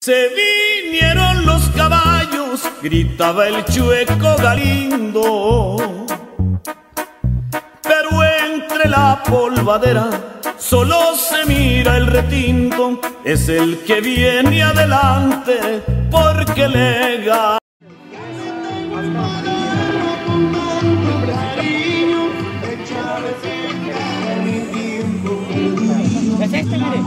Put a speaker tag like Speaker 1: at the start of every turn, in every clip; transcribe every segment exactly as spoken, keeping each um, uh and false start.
Speaker 1: Se vinieron los caballos, gritaba el chueco Galindo, pero entre la polvadera solo se mira el retinto, es el que viene adelante porque le gana.
Speaker 2: ¿Es este, mire?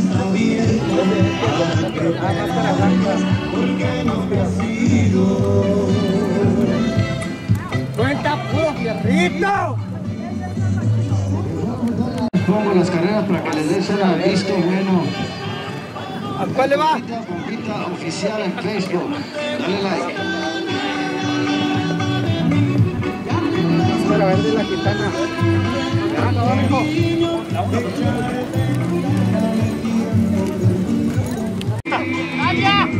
Speaker 2: ¡Cuenta puro fierrito!
Speaker 3: Pongo las carreras para que les des un visto bueno.
Speaker 2: ¿A cuál le va?
Speaker 3: Bombita oficial en Facebook. Dale like.
Speaker 2: Para vender la gitana. Ah, no, mijo. ¡Cambia!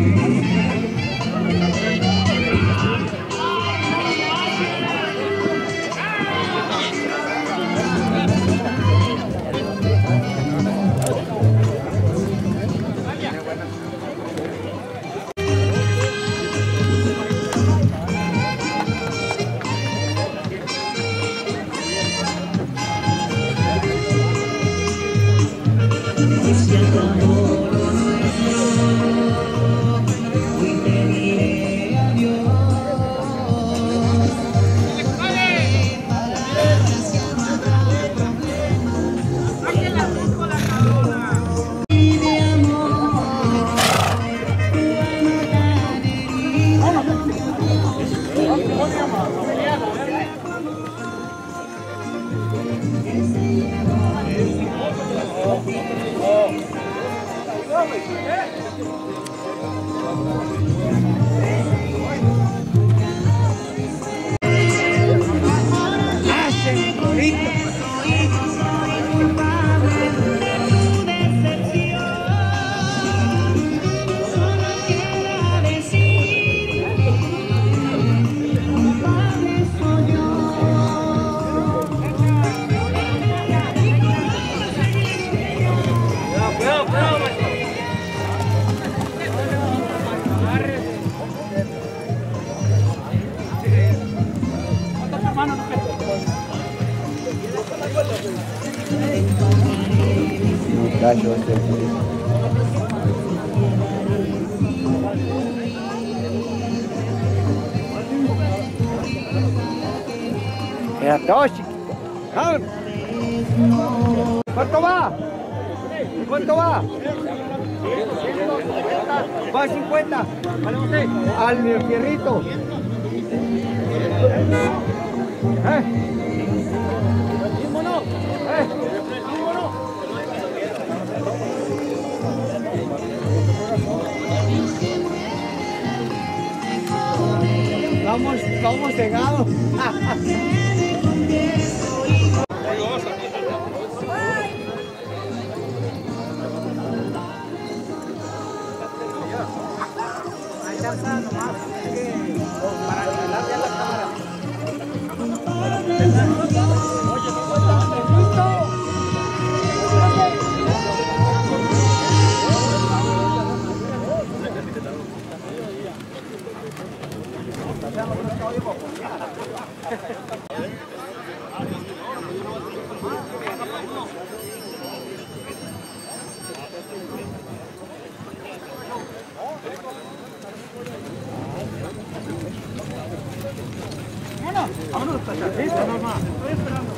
Speaker 2: Era todo chiquito. ¿Cuánto va? ¿Cuánto va? Va a cincuenta. Al fierrito. ¿Eh? ¿Vámonos? ¿Eh? ¿Vámonos? Vamos, vamos cegados.
Speaker 4: Vámonos, listo, mamá. Estoy esperando.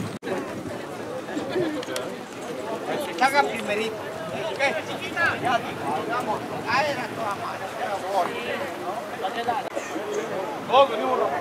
Speaker 2: Haga primerito. ¿Qué? Chiquita. Ya, vamos. Ahí era toda madre.
Speaker 4: Todos venimos rápido.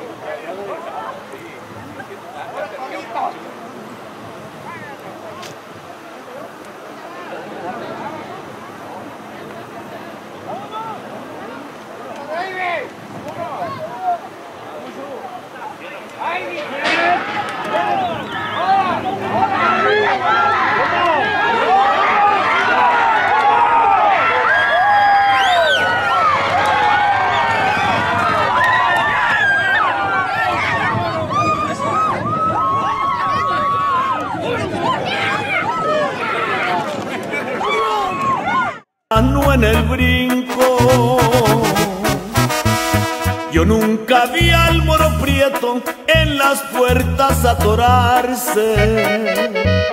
Speaker 1: En el brinco Yo nunca vi al moro prieto en las puertas atorarse.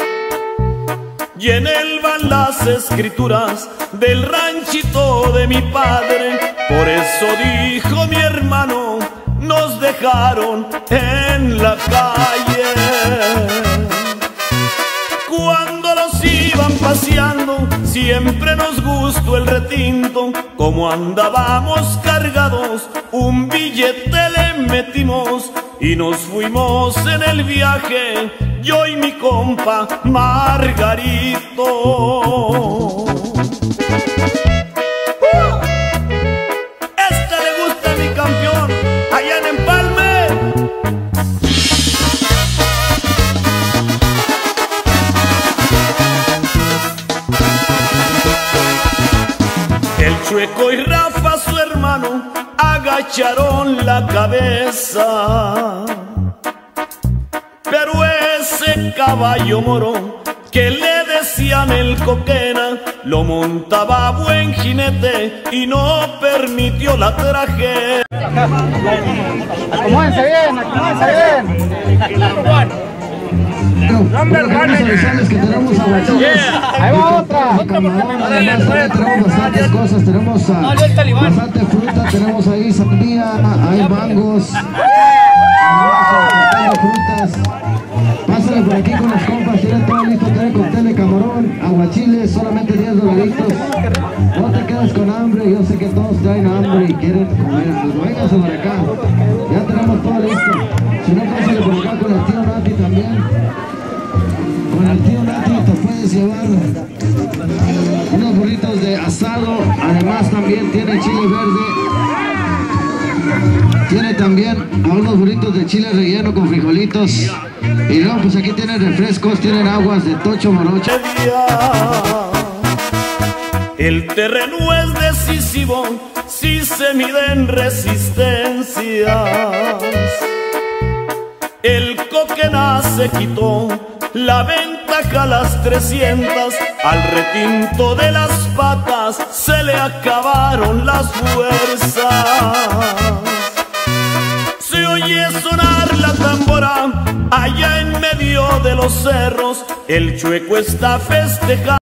Speaker 1: Y en él van las escrituras del ranchito de mi padre. Por eso dijo mi hermano, nos dejaron en la calle. Cuando los iban paseando, siempre nos gustó el retinto. Como andábamos cargados, un billete le metimos y nos fuimos en el viaje, yo y mi compa Margarito. Este le gusta a mi campeón, allá en Empalme. El Chueco y Rafa, su hermano, agacharon la cabeza. Pero ese caballo moro que le decían el Coquena, lo montaba buen jinete y no permitió la tragedia.
Speaker 4: Acomódense bien, acomódense bien.
Speaker 3: Queremos avisarles que tenemos aguachiles.
Speaker 4: Ahí va otra.
Speaker 3: Camarón, además también tenemos bastantes cosas, tenemos uh, bastante fruta, tenemos ahí sandía, hay mangos, hay frutas. Pásale por aquí con los compas, tienen todo listo, tienen cóctel de camarón, aguachiles, solamente diez dolaritos. No te quedas con hambre, yo sé que todos traen hambre y quieren comer, pues vénganse por acá, ya tenemos todo listo. Si no, pásale por acá con el tío Nati también. Con el tío Nati te puedes llevar unos burritos de asado, además también tiene chile verde, tiene también unos burritos de chile relleno con frijolitos, y luego pues aquí tienen refrescos, tienen aguas de tocho morocho.
Speaker 1: El terreno es decisivo si se miden resistencias. El Coquena se quitó la ventaja a las trescientas, al retinto de las patas se le acabaron las fuerzas. Se oye sonar la tambora allá en medio de los cerros, el Chueco está festejando.